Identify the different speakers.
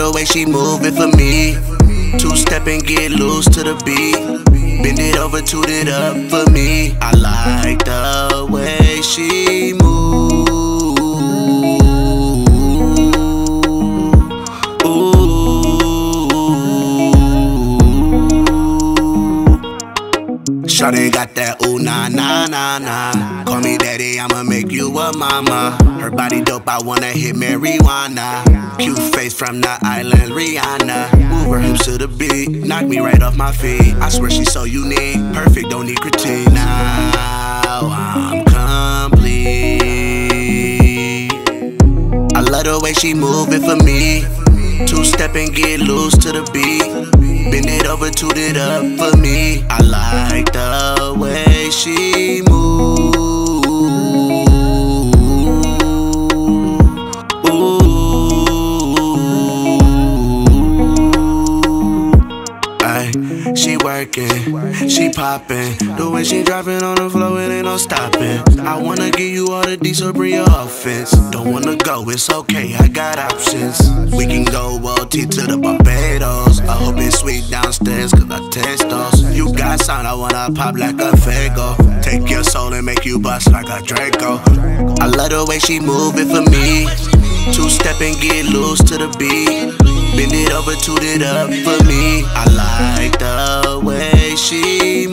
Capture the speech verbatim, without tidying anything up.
Speaker 1: the way she move it for me. Two-step and get loose to the beat. Bend it over, toot it up for me. I like the way she move. Shawty got that ooh nah nah nah nah. Call me daddy, I'ma make you a mama. Her body dope, I wanna hit marijuana. Cute face from the island, Rihanna. Move her hips to the beat, knock me right off my feet. I swear she's so unique, perfect, don't need critique. Now I'm complete. I love the way she move it for me. Two-step and get loose to the beat. Bend it over, toot it up for me. I like the way she move. Ooh. Ay, she working, she popping. The way she dropping on the floor, it ain't no stopping. I wanna give you all the D, so bring your offense. Don't wanna go, it's okay, I got options. We can go O T to the Barbados. I hope it's sweet downstairs, cause I taste those. You got sound, I wanna pop like a Fago. Take your soul and make you bust like a Draco. I love the way she move it for me. Two-step and get loose to the beat. Bend it over, toot it up for me. I like the way she